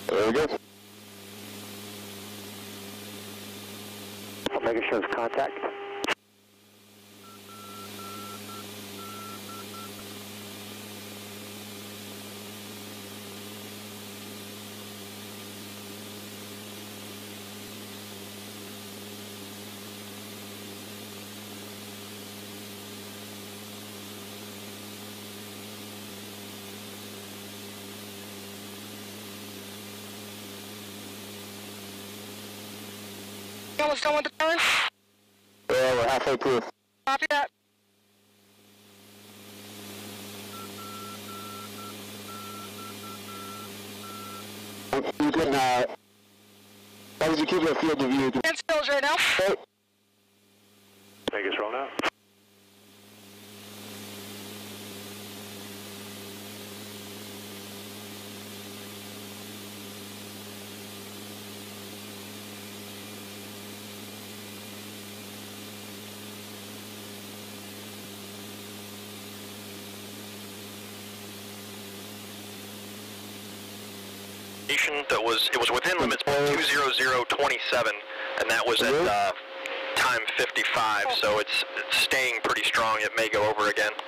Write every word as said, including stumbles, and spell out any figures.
There we go. Omega shows contact. Almost done with the turn? Yeah, we're halfway through. Copy that. You can, uh, as long as you keep your field of view. And stills right now. Hey. Vegas roll now. That was, it was within limits by two zero zero twenty-seven, and that was at uh, time fifty-five, so it's, it's staying pretty strong. It may go over again.